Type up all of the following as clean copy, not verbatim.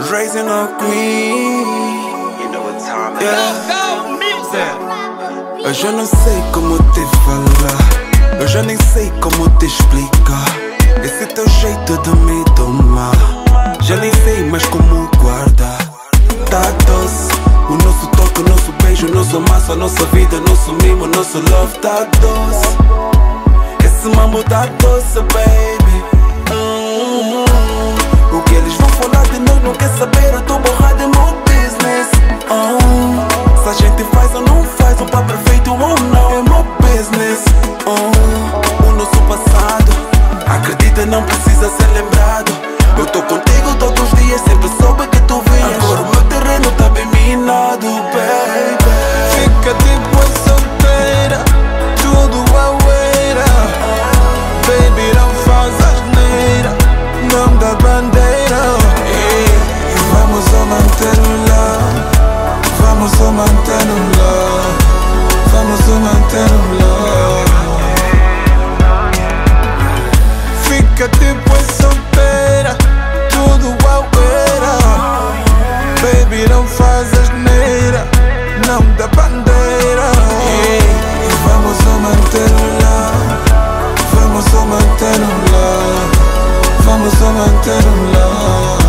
Raising a queen. You know what time it Yeah. is. Eu já não sei como te falar, eu já nem sei como te explicar esse teu jeito de me tomar. Já nem sei mais como guardar. Tá doce, o nosso toque, o nosso beijo, o nosso amasso, a nossa vida, nosso mimo, nosso love. Tá doce, esse mambo tá doce, baby. O que eles vão falar de nós não quer saber, eu tô borrado, é meu business. Se a gente faz ou não faz, o pá perfeito ou não, é meu business. O nosso passado, acredita, não precisa ser lembrado. Eu tô contigo todos os dias, sempre soube que tu vinhas. Agora o meu terreno tá bem minado, baby. Fica tipo a solteira, tudo a poeira. Baby, não faz asneira, não dá bandeira. E vamos só manter o love, vamos só manter o love, vamos só manter o love. Fica tipo a solteira, tudo a poeira. Baby, não faz asneira, não dá bandeira. E vamos só manter o love, vamos só manter o love, vamos só manter o love.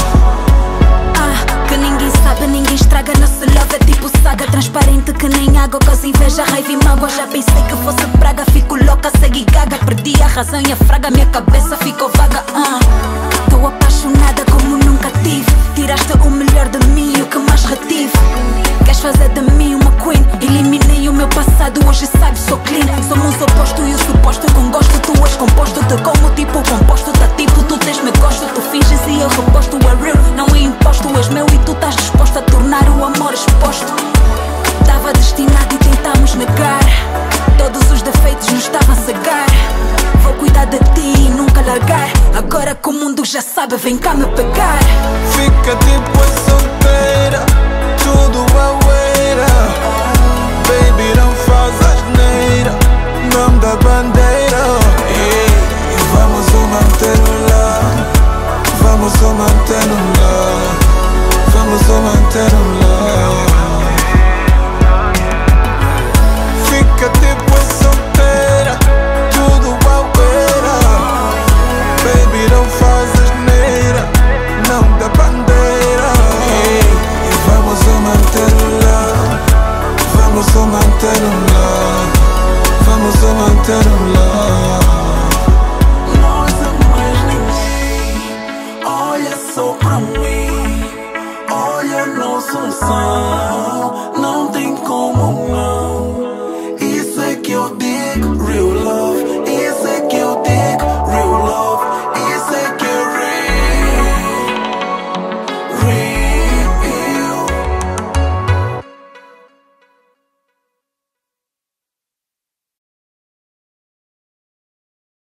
Que ninguém sabe, ninguém estraga. Nosso love é tipo saga, transparente que nem água. Causa inveja, raiva e mágoa. Já pensei que fosse praga, fico louca, segui gaga. Perdi a razão e a fraga, minha cabeça ficou vaga. Tô apaixonada como nunca tive. Tiraste o melhor de mim e o que mais retive. Queres fazer de mim uma queen? Eliminei o meu passado, hoje sabe, sou clean. Somos oposto e o suposto com gosto. Tu és composto, te como tipo composto. Tá tipo, tu tens-me gosto. Tu finges e eu reposto, é real, não é imposto. És meu e tu estás disposto a tornar o amor exposto. Tava destinado e tentamos negar. Todos os defeitos nos estavam a cegar. Vou cuidar de ti e nunca largar. Agora que o mundo já sabe, vem cá me pegar. Fica tipo a solteira, tudo a poeira. Baby, não faz asneira, não dá bandeira. E vamos só manter o love, vamos só manter o love, vamos só manter o love.